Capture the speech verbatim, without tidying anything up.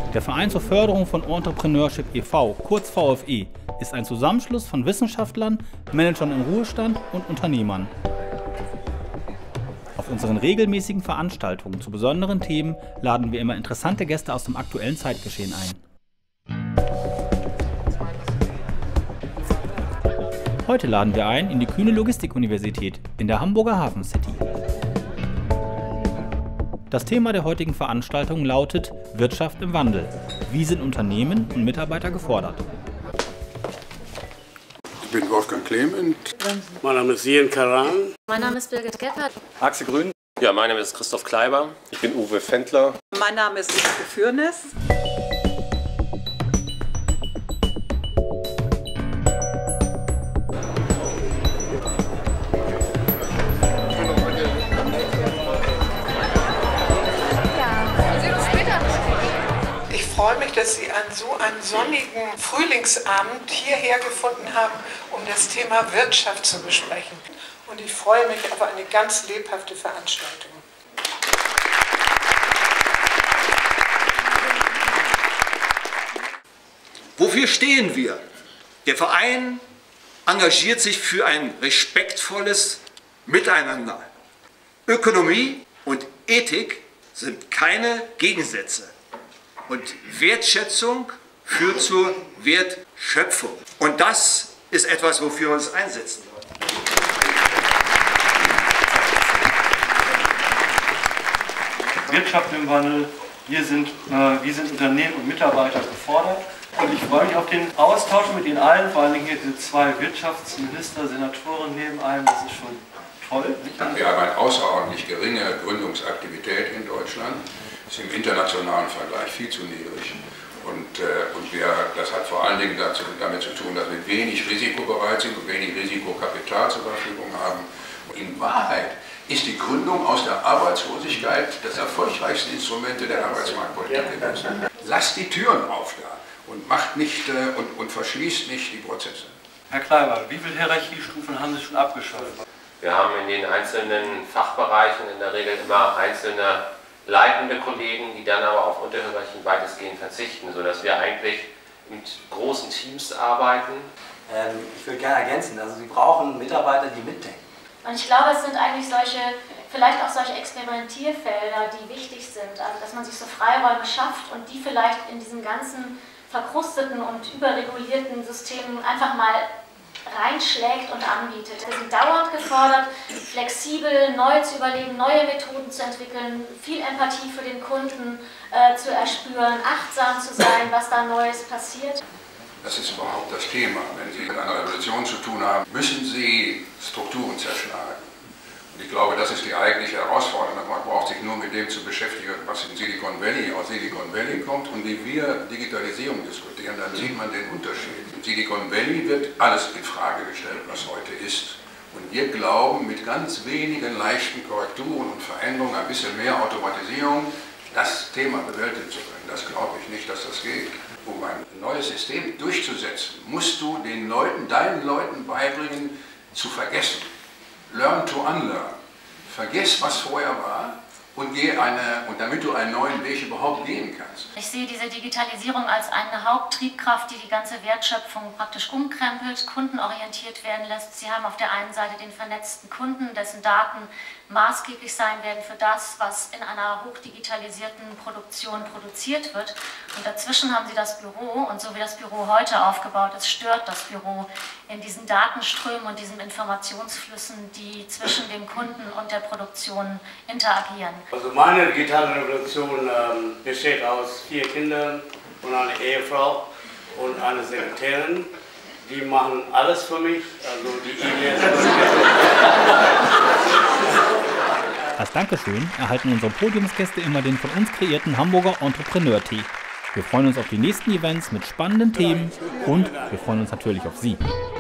Der Verein zur Förderung von Entrepreneurship e V, kurz V F E, ist ein Zusammenschluss von Wissenschaftlern, Managern im Ruhestand und Unternehmern. Auf unseren regelmäßigen Veranstaltungen zu besonderen Themen laden wir immer interessante Gäste aus dem aktuellen Zeitgeschehen ein. Heute laden wir ein in die Kühne Logistikuniversität in der Hamburger Hafen City. Das Thema der heutigen Veranstaltung lautet Wirtschaft im Wandel. Wie sind Unternehmen und Mitarbeiter gefordert? Ich bin Wolfgang Clement. Mein Name ist Jen Karan. Mein Name ist Birgit Gebhardt. Axel Grün. Ja, mein Name ist Christoph Kleiber. Ich bin Uwe Fendler. Mein Name ist Silke Fürnes. Ich freue mich, dass Sie an so einen sonnigen Frühlingsabend hierher gefunden haben, um das Thema Wirtschaft zu besprechen. Und ich freue mich auf eine ganz lebhafte Veranstaltung. Wofür stehen wir? Der Verein engagiert sich für ein respektvolles Miteinander. Ökonomie und Ethik sind keine Gegensätze. Und Wertschätzung führt zur Wertschöpfung. Und das ist etwas, wofür wir uns einsetzen wollen. Wirtschaft im Wandel, hier sind, äh, wie sind Unternehmen und Mitarbeiter gefordert. Und ich freue mich auf den Austausch mit Ihnen allen, vor allem hier diese zwei Wirtschaftsminister, Senatoren neben einem, das ist schon toll. Wir haben eine außerordentlich geringe Gründungsaktivität in Deutschland. Das ist im internationalen Vergleich viel zu niedrig. Und, äh, und wir, das hat vor allen Dingen dazu, damit zu tun, dass wir wenig risikobereit sind und wenig Risikokapital zur Verfügung haben. In Wahrheit ist die Gründung aus der Arbeitslosigkeit das erfolgreichste Instrument der Arbeitsmarktpolitik gewesen. Lasst die Türen auf da und, macht nicht, äh, und, und verschließt nicht die Prozesse. Herr Kleiber, wie viele Hierarchiestufen haben Sie schon abgeschafft? Wir haben in den einzelnen Fachbereichen in der Regel immer einzelne leitende Kollegen, die dann aber auf Unterhierarchien weitestgehend verzichten, sodass wir eigentlich mit großen Teams arbeiten. Ähm, ich würde gerne ergänzen, also Sie brauchen Mitarbeiter, die mitdenken. Und ich glaube, es sind eigentlich solche, vielleicht auch solche Experimentierfelder, die wichtig sind. Also, dass man sich so Freiräume schafft und die vielleicht in diesen ganzen verkrusteten und überregulierten Systemen einfach mal reinschlägt und anbietet. Wir sind dauernd gefordert, flexibel, neu zu überlegen, neue Methoden zu entwickeln, viel Empathie für den Kunden äh, zu erspüren, achtsam zu sein, was da Neues passiert. Das ist überhaupt das Thema. Wenn Sie mit einer Revolution zu tun haben, müssen Sie Strukturen zerschlagen. Und ich glaube, das ist die eigentliche Herausforderung. Man braucht sich nur mit dem zu beschäftigen, was in Silicon Valley, aus Silicon Valley kommt und wie wir Digitalisierung diskutieren. Dann sieht man den Unterschied. In Silicon Valley wird alles in Frage gestellt, was heute ist. Und wir glauben, mit ganz wenigen leichten Korrekturen und Veränderungen, ein bisschen mehr Automatisierung, das Thema bewältigen zu können. Das glaube ich nicht, dass das geht. Um ein neues System durchzusetzen, musst du den Leuten, deinen Leuten beibringen, zu vergessen. Learn to unlearn. Vergiss, was vorher war und, geh eine, und damit du einen neuen Weg überhaupt gehen kannst. Ich sehe diese Digitalisierung als eine Haupttriebkraft, die die ganze Wertschöpfung praktisch umkrempelt, kundenorientiert werden lässt. Sie haben auf der einen Seite den vernetzten Kunden, dessen Daten maßgeblich sein werden für das, was in einer hochdigitalisierten Produktion produziert wird. Und dazwischen haben Sie das Büro und so wie das Büro heute aufgebaut ist, stört das Büro in diesen Datenströmen und diesen Informationsflüssen, die zwischen dem Kunden und der Produktion interagieren. Also meine digitale Revolution ähm, besteht aus vier Kindern und einer Ehefrau und einer Sekretärin. Die machen alles für mich, also die E-Mails. Als Dankeschön erhalten unsere Podiumsgäste immer den von uns kreierten Hamburger Entrepreneur-Tee. Wir freuen uns auf die nächsten Events mit spannenden Themen und wir freuen uns natürlich auf Sie.